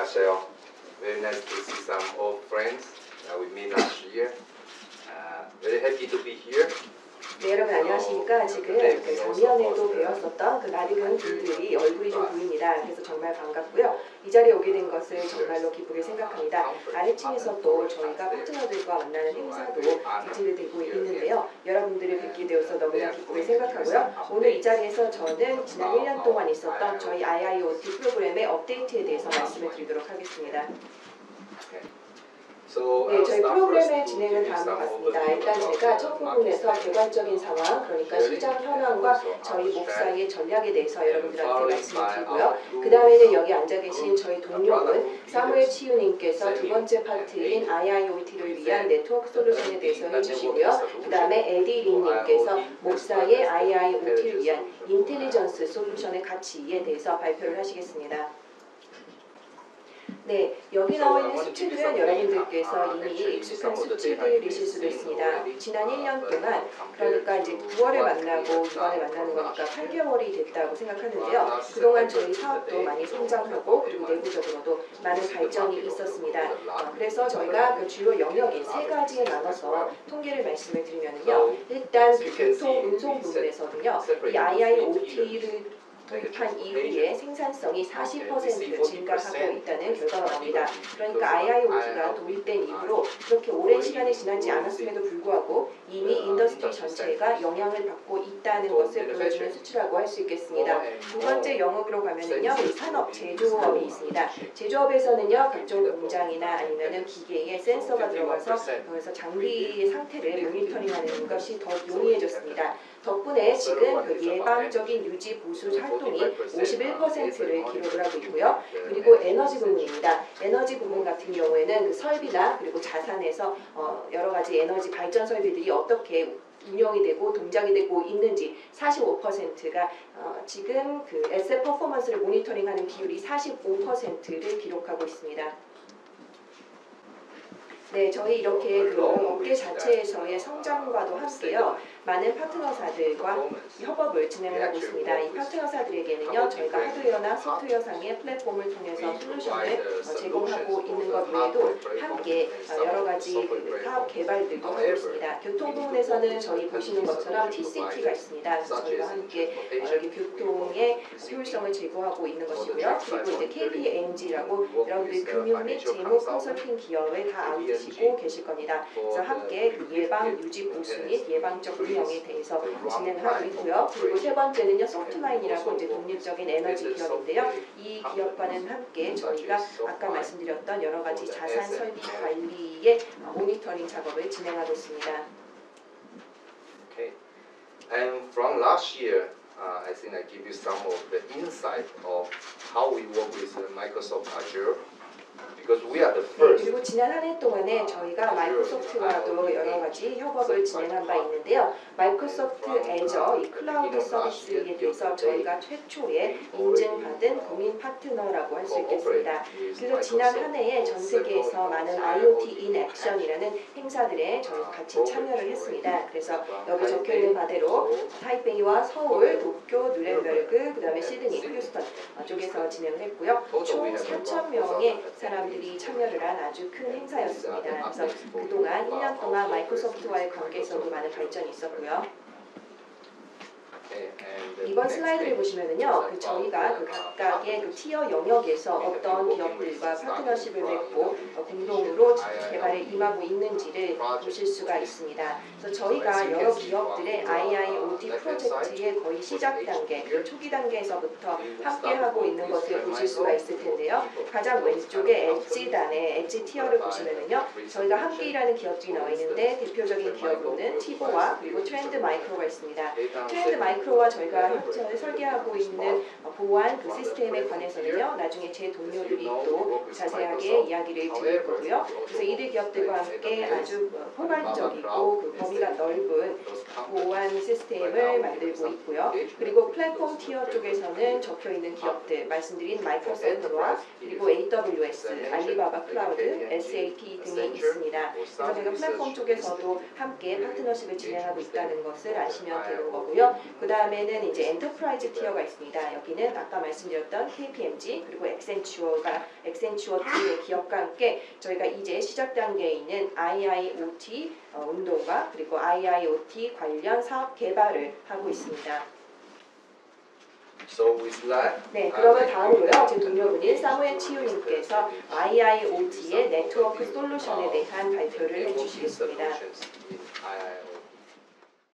안녕하세요. Very nice to see some old friends we met last year. Very happy to be here. 네, 여러분 안녕하십니까. 지금 작년에도 배웠었던 낯익은 분들이 얼굴이 좀 보입니다. 그래서 정말 반갑고요. 이 자리에 오게 된 것을 정말로 기쁘게 생각합니다. 아래층에서 또 저희가 파트너들과 만나는 행사도 개최를 되고 있는데요. 여러분들을 뵙게 되어서 너무나 기쁘게 생각하고요. 오늘 이 자리에서 저는 지난 1년 동안 있었던 저희 IIoT 프로그램의 업데이트에 대해서 말씀을 드리도록 하겠습니다. 네, 저희 프로그램의 진행은 다음과 같습니다. 일단 제가 첫 부분에서 개괄적인 상황, 그러니까 시장 현황과 저희 목사의 전략에 대해서 여러분들한테 말씀을 드리고요. 그 다음에는 여기 앉아 계신 저희 동료분 사무엘 치유님께서 두 번째 파트인 IIoT를 위한 네트워크 솔루션에 대해서 해주시고요. 그 다음에 에디 링님께서 목사의 IIoT를 위한 인텔리전스 솔루션의 가치에 대해서 발표를 하시겠습니다. 네, 여기 나와 있는 수치들은 여러분들께서 이미 익숙한 수치들이실 수도 있습니다. 지난 1년 동안, 그러니까 이제 9월에 만나고 이번에 만나는 거니까 8개월이 됐다고 생각하는데요. 그동안 저희 사업도 많이 성장하고 그리고 내부적으로도 많은 발전이 있었습니다. 그래서 저희가 그 주요 영역인 세 가지에 나눠서 통계를 말씀을 드리면요. 일단 교통, 운송 부분에서는요. 이 IIoT를 도입한 이후에 생산성이 40% 증가하고 있다는 결과가 나옵니다. 그러니까 IIoT가 도입된 이후로 그렇게 오랜 시간이 지나지 않았음에도 불구하고 이미 인더스트리 전체가 영향을 받고 있다는 것을 보여주는 수치라고 할 수 있겠습니다. 두 번째 영역으로 가면은요, 이 산업 제조업이 있습니다. 제조업에서는요, 각종 공장이나 아니면은 기계에 센서가 들어가서 그래서 장비의 상태를 모니터링하는 것이 더 용이해졌습니다. 덕분에 지금 그 예방적인 유지 보수 활동이 51%를 기록을 하고 있고요. 그리고 에너지 부분입니다. 에너지 부분 같은 경우에는 그 설비나 그리고 자산에서 여러 가지 에너지 발전 설비들이 어떻게 운영이 되고 동작이 되고 있는지 45%가 지금 그 에셋 퍼포먼스를 모니터링하는 비율이 45%를 기록하고 있습니다. 네, 저희 이렇게 그 업계 자체에서의 성장과도 함께요. 많은 파트너사들과 협업을 진행을 하고 있습니다. 이 파트너사들에게는요, 저희가 하드웨어나 소프트웨어상의 플랫폼을 통해서 솔루션을 제공하고 있는 것 외에도 함께 여러 가지 그 사업 개발들도 하고 있습니다. 교통 부분에서는 저희 보시는 것처럼 TCT가 있습니다. 그래서 저희가 함께 여기 교통의 효율성을 제고하고 있는 것이고요. 그리고 이제 KPMG라고 여러분들 금융 및 재무 컨설팅 기업을 다 알고 계실 겁니다. 그래서 함께 그 예방, 유지, 보수 및 예방적 운영에 대해서 진행하고 있고요. 그리고 세 번째는요, 소프트마인이라고 이제 독립적인 에너지 기업인데요. 이 기업과는 함께 저희가 아까 말씀드렸던 여러 가지 자산 설비 관리의 모니터링 작업을 진행하고 있습니다. Okay. And from last year, I think I give you some of the insight of how we work with Microsoft Azure. We are the first. 그리고 지난 한 해 동안에 저희가 마이크로소프트와도 여러 가지 협업을 진행한 바 있는데요. 마이크로소프트 애저, 이 클라우드 서비스에 대해서 저희가 최초에 인증받은 공인 파트너라고 할 수 있겠습니다. 그래서 지난 한 해에 전 세계에서 많은 IoT in Action이라는 행사들에 저희가 같이 참여를 했습니다. 그래서 여기 적혀있는 바대로 타이베이와 서울, 도쿄, 누렌베르그, 그 다음에 시드니, 휴스턴 쪽에서 진행을 했고요. 총 4,000명의 사람들이 참여를 한 아주 큰 행사였습니다. 그래서 그동안 1년 동안 마이크로소프트와의 관계에서도 많은 발전이 있었고요. 이번 슬라이드를 보시면은요, 저희가 그 각각의 그 티어 영역에서 어떤 기업들과 파트너십을 맺고 공동으로 개발에 임하고 있는지를 보실 수가 있습니다. 그래서 저희가 여러 기업들의 IIoT 프로젝트의 거의 시작 단계, 초기 단계에서부터 함께 하고 있는 것을 보실 수가 있을 텐데요. 가장 왼쪽에 엣지단의 엣지 티어를 보시면은요, 저희가 함께 일하는 기업들이 나와 있는데 대표적인 기업으로는 티보와 그리고 트렌드 마이크로가 있습니다. 트렌드 마이크로와 저희가 현재 설계하고 있는 보안 그 시스템에 관해서는요, 나중에 제 동료들이 또 자세하게 이야기를 드릴 거고요. 그래서 이들 기업들과 함께 아주 포괄적이고 그 범위가 넓은 보안 시스템을 만들고 있고요. 그리고 플랫폼 티어 쪽에서는 적혀 있는 기업들, 말씀드린 마이크로소프트와 그리고 AWS, AWS, 알리바바 클라우드, SAP 등이 있습니다. 그래서 저희가 플랫폼 쪽에서도 함께 파트너십을 진행하고 있다는 것을 아시면 되는 거고요. 그 다음에는 이제 엔터프라이즈 티어가 있습니다. 여기는 아까 말씀드렸던 KPMG 그리고 엑센추어 등의 기업과 함께 저희가 이제 시작 단계에 있는 IIoT 운동과 그리고 IIoT 관련 사업 개발을 하고 있습니다. So with that, 네, 그러면 다음으로요. 제 동료분인 사무엘 치유님께서 IIoT의 네트워크 솔루션에 대한 발표를 해주시겠습니다. in IIoT.